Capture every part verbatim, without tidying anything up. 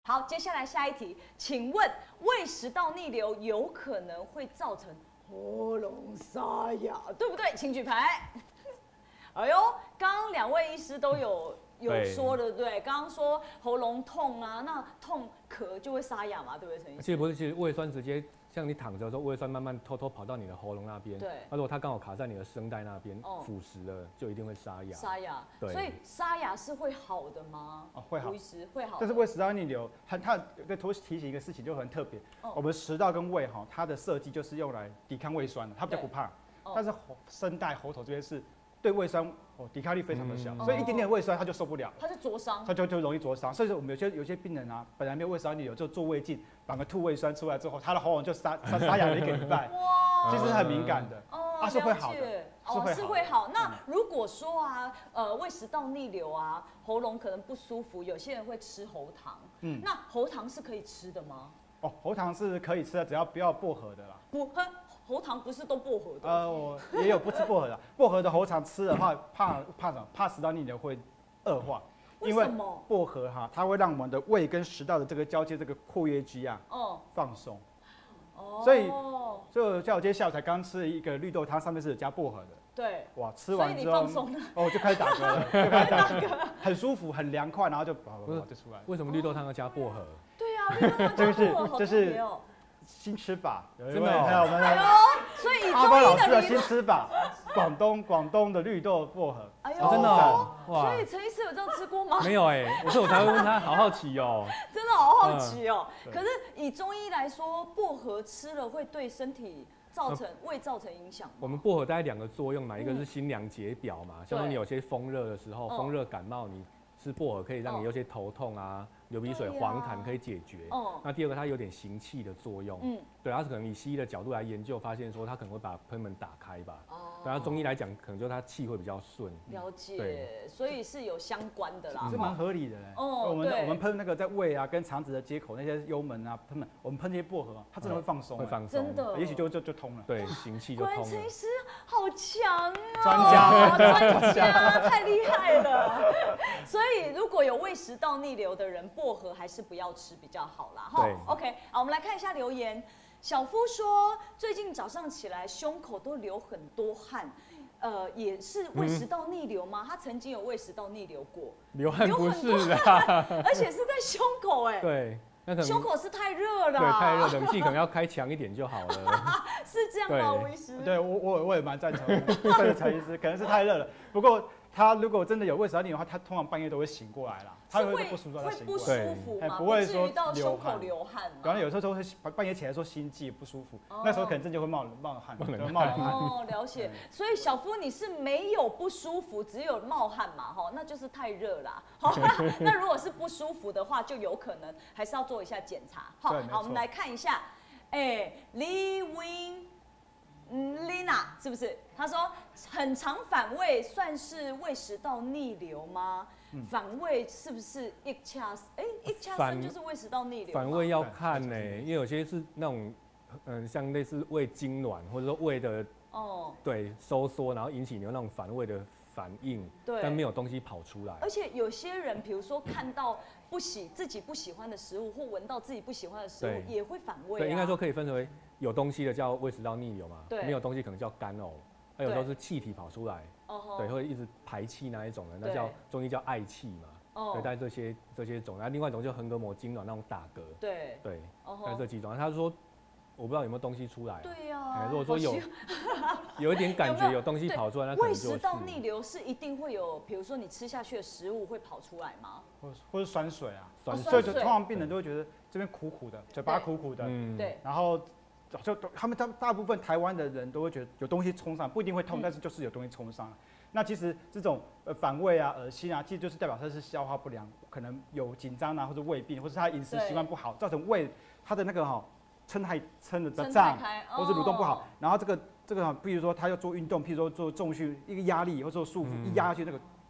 好，接下来下一题，请问胃食道逆流有可能会造成喉咙沙哑，对不对？请举牌。哎呦，刚刚两位医师都有有说的，对不对？刚刚说喉咙痛啊，那痛咳就会沙哑嘛，对不对，陈医师？ 其实不是，其实胃酸直接像你躺着的时候，胃酸慢慢偷偷跑到你的喉咙那边。 对。 那如果它刚好卡在你的声带那边，哦、腐蚀了，就一定会沙哑。 沙哑。 对。 所以沙哑是会好的吗？ 哦，会好。 医师会好。 但是胃食道逆流，很它再多提醒一个事情就很特别。哦、我们食道跟胃哈，它的设计就是用来抵抗胃酸的，它比较不怕。哦、但是喉声带、喉头这边是对胃酸哦抵抗力非常的小，嗯、所以一点点胃酸它就受不了， 它就灼伤， 它就就容易灼伤。所以说我们有些有些病人啊，本来没有胃食道逆流，就做胃镜，反而吐胃酸出来之后，他的喉咙就沙沙沙哑了一个礼拜。哇，其实很敏感的，哦，啊是会好的， 是会是会好。那如果说啊，呃，胃食道逆流啊，喉咙可能不舒服，有些人会吃喉糖，嗯，那喉糖是可以吃的吗？ 哦，喉糖是可以吃的，只要不要薄荷的啦。 不喝喉糖不是都薄荷的？ 呃，我也有不吃薄荷的，薄荷的喉糖吃的话，怕怕什么？怕食道逆流会恶化。 为什么？ 因为薄荷哈，它会让我们的胃跟食道的这个交接这个括约肌啊，哦，放松。哦。所以，所以像我今天下午才刚吃了一个绿豆汤，上面是有加薄荷的。 对。 哇，吃完之后， 放松了。 哦，就开始打嗝了，就开始打嗝，很舒服，很凉快，然后就哇哇就出来了。 为什么绿豆汤要加薄荷？ 对啊，绿豆汤加薄荷， 这是新吃法， 真的， 还有我们的所以阿包老师的新吃法，广东广东的绿豆薄荷， 哎呦， 真的， 哇！所以陈医师有这样吃过吗？ 没有哎，所以我才会问他，好好奇哦， 真的好好奇哦。可是以中医来说，薄荷吃了会对身体造成胃造成影响吗？ 我们薄荷大概两个作用嘛，一个是清凉解表嘛，像说你有些风热的时候，风热感冒，你吃薄荷可以让你有些头痛啊。流鼻水、黄痰可以解决。哦。那第二个，它有点行气的作用。嗯。对，它是可能以西医的角度来研究，发现说它可能会把喷门打开吧。哦。对，它中医来讲，可能就它气会比较顺。 了解。对。所以是有相关的啦。 是蛮合理的嘞。哦。我们我们喷那个在胃啊跟肠子的接口那些幽门啊喷门，我们喷这些薄荷，它真的会放松。 会放松。 真的。 也许就就就通了。 对，行气就通了。 关陈医师好强啊！ 专家， 专家，太厉害了。所以如果有胃食道逆流的人，薄荷还是不要吃比较好啦。哈 ，OK， 好，我们来看一下留言。小夫说，最近早上起来胸口都流很多汗，呃，也是胃食道逆流吗？嗯、他曾经有胃食道逆流过， 流汗不是啊， 而且是在胸口哎、欸。 对。那可能胸口是太热了， 对，太热，冷气可能要开强一点就好了。 是这样吗，吴医师？ 对我我我也蛮赞成的，赞成陈医师，可能是太热了。不过他如果真的有胃食道逆流的话，他通常半夜都会醒过来啦，他会不舒服，他醒过来， 会不舒服吗？不会说到胸口流汗。 然后有时候都会半夜起来说心悸不舒服，那时候可能真的会冒冒汗，冒汗。 哦，了解。所以小夫你是没有不舒服，只有冒汗嘛，哈，那就是太热啦。那如果是不舒服的话，就有可能还是要做一下检查。好，好，我们来看一下，哎 ，Li Win。嗯 ，Lina 是不是？她说很常反胃，算是胃食道逆流吗？嗯、反胃是不是一掐？哎，一掐生就是胃食道逆流。 反胃要看呢、欸，因为有些是那种，嗯，像类似胃痉挛，或者说胃的哦，对收缩，然后引起你有那种反胃的反应，对，但没有东西跑出来。 而且有些人，比如说看到不喜自己不喜欢的食物，或闻到自己不喜欢的食物，也会反胃、啊。 对，应该说可以分为。有东西的叫胃食道逆流嘛，没有东西可能叫干呕，还有时候是气体跑出来，对，会一直排气那一种的，那叫中医叫嗳气嘛，对，但这些这些种，然后另外一种就横膈膜痉挛那种打嗝， 对对，但这几种，他说我不知道有没有东西出来， 对呀， 如果说有有一点感觉有东西跑出来，那胃食道逆流是一定会有，比如说你吃下去的食物会跑出来吗？ 或或是酸水啊，酸水，所以通常病人都会觉得这边苦苦的，嘴巴苦苦的，对，然后。就他们大大部分台湾的人都会觉得有东西冲上，不一定会痛，嗯、但是就是有东西冲上来。那其实这种呃反胃啊、恶心啊，其实就是代表他是消化不良，可能有紧张啊，或者胃病，或是他饮食习惯不好，造成胃他的那个哈、喔、撑太撑的胀，或是蠕动不好。然后这个这个、喔，比如说他要做运动，譬如说做重训，一个压力或者做束缚，嗯、一压下去那个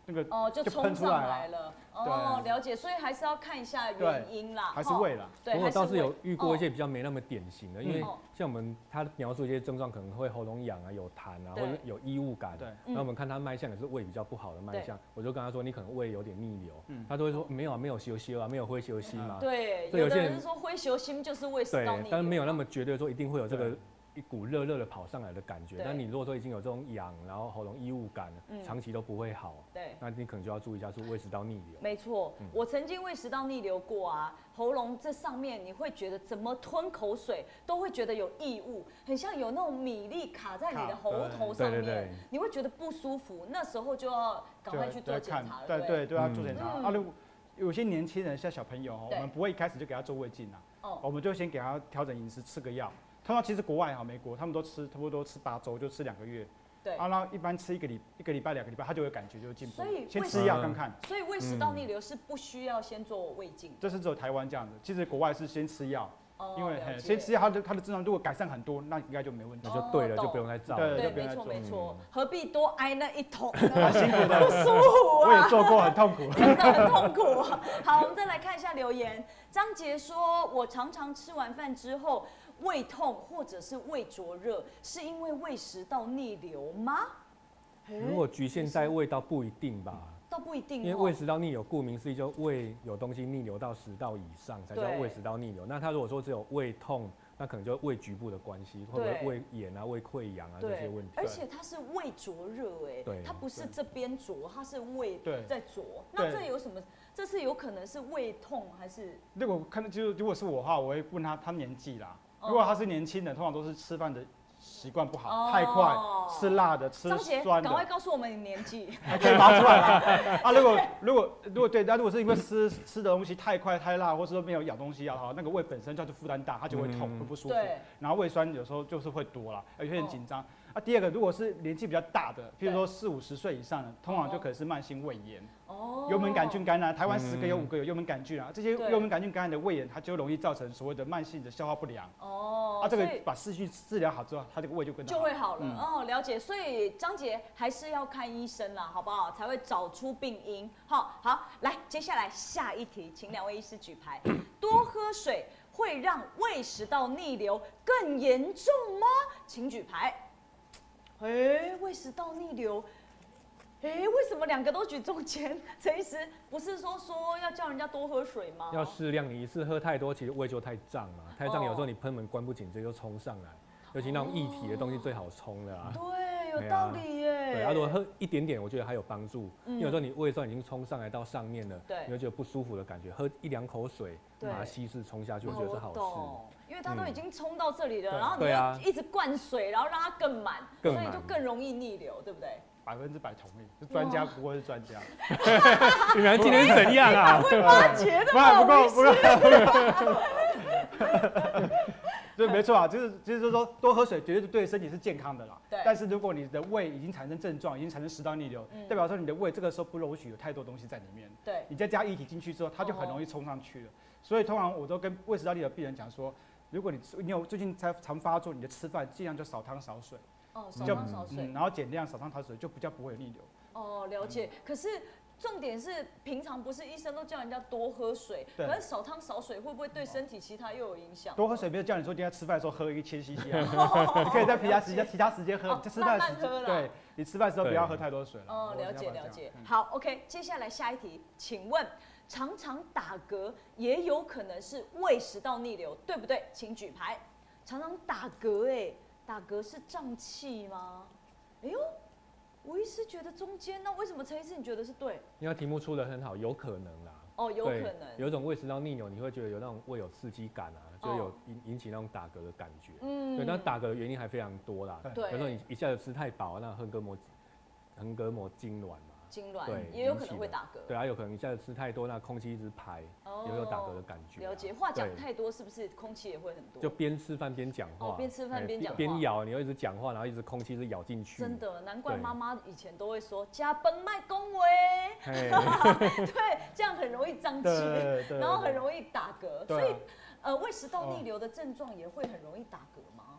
那个哦就冲上来了。哦，了解，所以还是要看一下原因啦， 还是胃啦。 对， 我倒是有遇过一些比较没那么典型的，因为像我们他描述一些症状，可能会喉咙痒啊、有痰啊，或者有异物感。对，那我们看他脉象也是胃比较不好的脉象，我就跟他说你可能胃有点逆流，他都会说没有啊，没有休息啊，没有灰休息嘛。 对，有的人说灰休息就是胃食道逆流， 但是没有那么绝对说一定会有这个。一股热热的跑上来的感觉，但你如果说已经有这种痒，然后喉咙异物感，嗯、长期都不会好，对，那你可能就要注意一下是胃食道逆流。 没错，嗯、我曾经胃食道逆流过啊，喉咙这上面你会觉得怎么吞口水都会觉得有异物，很像有那种米粒卡在你的喉头上面，对对对，你会觉得不舒服，那时候就要赶快去做检查了， 对对对，要做检查。啊，如有些年轻人像小朋友，我们不会一开始就给他做胃镜啊，哦，我们就先给他调整饮食，吃个药。通常其实国外哈，美国他们都吃差不多吃八周，就吃两个月。对。啊，然后一般吃一个礼一个礼拜、两个礼拜，他就有感觉，就会进步。所以先吃药看看。 所以胃食道逆流是不需要先做胃镜。 这是只有台湾这样子，其实国外是先吃药。哦。因为先吃药，它的它的症状如果改善很多，那应该就没问题。 那就对了，就不用再照。 对，没错没错，何必多挨那一桶？ 辛苦的， 不舒服啊。 我也做过，很痛苦。 真的很痛苦。好，我们再来看一下留言。张杰说：“我常常吃完饭之后。”胃痛或者是胃灼热，是因为胃食道逆流吗？ 如果局限在胃道不一定吧， 倒不一定， 因为胃食道逆流顾名思义，就胃有东西逆流到食道以上才叫胃食道逆流。那他如果说只有胃痛，那可能就胃局部的关系，会不会胃炎啊、胃溃疡啊这些问题。 而且它是胃灼热，哎，它不是这边灼，它是胃在灼。那这有什么？这是有可能是胃痛还是？ 如果看就如果是我的话，我会问他他年纪啦。如果他是年轻人，通常都是吃饭的习惯不好，哦、太快，吃辣的，吃酸的。 赶快告诉我们你年纪， 还可以拿出来啊！啊，如果如果如果对，那如果是因为吃吃的东西太快太辣，或是说没有咬东西啊，哈，那个胃本身就负担大，它就会痛，会不舒服。然后胃酸有时候就是会多啦，有些人紧张。哦啊，第二个，如果是年纪比较大的，譬如说四五十岁以上的，通常就可能是慢性胃炎。哦。幽门杆菌感染，台湾十个有五个有幽门杆菌啊，这些幽门杆菌感染的胃炎，它就容易造成所谓的慢性的消化不良。哦。啊，这个把视讯治疗好之后，它这个胃就更就会好了。嗯、哦，了解。所以张杰还是要看医生啦，好不好？才会找出病因。好，好，来，接下来下一题，请两位医师举牌。多喝水会让胃食道逆流更严重吗？请举牌。哎、欸，胃食道逆流，哎、欸，为什么两个都举中间？陈医师不是说说要叫人家多喝水吗？ 要适量，你一次喝太多，其实胃就太胀嘛，太胀有时候你喷门关不紧，直接就冲上来，尤其那种液体的东西最好冲的啊。 对，有道理耶。 对啊，如果喝一点点，我觉得还有帮助，嗯、因为有时候你胃酸已经冲上来到上面了，对，你会觉得不舒服的感觉，喝一两口水，把它稀释冲下去，我觉得是好事。 因为它都已经冲到这里了，嗯、然后你又一直灌水，然后让它更满，所以就更容易逆流，对不对？ 百分之百同意，专家不过是专家。 你们今天怎样啊？ 会挖掘的不够不够。对，没错啊，就是就是说多喝水绝对对身体是健康的啦。对。但是如果你的胃已经产生症状，已经产生食道逆流，嗯、代表说你的胃这个时候不容许有太多东西在里面。对。你再加液体进去之后，它就很容易冲上去了。哦、所以通常我都跟胃食道逆流病人讲说。如果你你有最近才常发作，你的吃饭尽量就少汤少水， 哦，少汤少水， 嗯，然后减量少汤少水，就比较不会有逆流。 哦，了解。嗯、可是重点是，平常不是医生都叫人家多喝水，可是少汤少水会不会对身体其他又有影响？ 多喝水没有叫你说今天吃饭的时候喝一千 C C 啊，你可以在其他时间其他时间喝， 哦、 吃饭时间对，你吃饭的时候不要喝太多水了。 哦，了解了解。好 ，OK， 接下来下一题，请问。常常打嗝也有可能是胃食道逆流，对不对？请举牌。常常打嗝，哎，打嗝是胀气吗？哎呦，我一直觉得中间，那为什么陈医师你觉得是对？ 因为题目出得很好，有可能啦。 哦，有可能。 有一种胃食道逆流，你会觉得有那种胃有刺激感啊，就有引引起那种打嗝的感觉。嗯。对，那打嗝的原因还非常多啦。对。有时候你一下子吃太饱，那横膈膜横膈膜痉挛嘛。 痉挛也有可能会打嗝， 对啊，有可能一下子吃太多，那空气一直排，也会有打嗝的感觉。 了解，话讲太多是不是空气也会很多？ 就边吃饭边讲话， 边吃饭边讲话， 边咬，你会一直讲话，然后一直空气一直咬进去。 真的，难怪妈妈以前都会说加崩麦恭维，对，这样很容易胀气，然后很容易打嗝，所以呃胃食道逆流的症状也会很容易打嗝吗？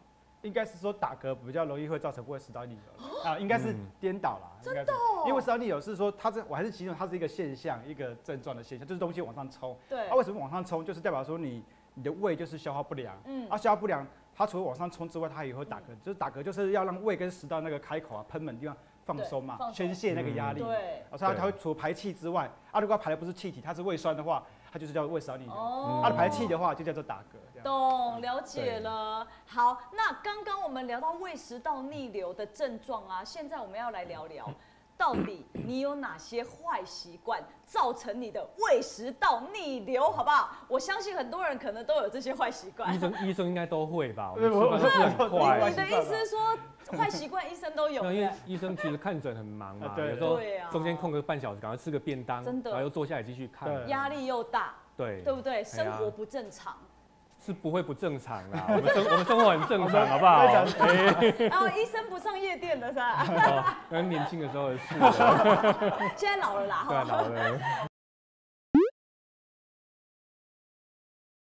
应该是说打嗝比较容易会造成胃食道逆流啊，应该是颠倒啦。 真的哦。 因为胃食道逆流是说它这我还是形容它是一个现象，一个症状的现象，就是东西往上冲。 对。 它为什么往上冲？就是代表说你你的胃就是消化不良。嗯。啊，消化不良，它除了往上冲之外，它也会打嗝。就是打嗝就是要让胃跟食道那个开口啊、喷门地方放松嘛，宣泄那个压力。对。所以它它会除了排气之外，啊，如果它排的不是气体，它是胃酸的话，它就是叫胃食道逆流。哦。它的排气的话就叫做打嗝。 懂，了解了。好，那刚刚我们聊到胃食道逆流的症状啊，现在我们要来聊聊，到底你有哪些坏习惯造成你的胃食道逆流，好不好？我相信很多人可能都有这些坏习惯。 医生医生应该都会吧？ 我们我是很快。 你的意思是说坏习惯医生都有？ 因为医生其实看诊很忙嘛，有时候中间空个半小时，赶快吃个便当，真的，然后又坐下来继续看， 压力又大， 对， 对不对？生活不正常。 是不会不正常啦，我们生我们生活很正常，好不好？ 然后医生不上夜店的是吧？ 那年轻的时候的事， 现在老了啦， 对，老了。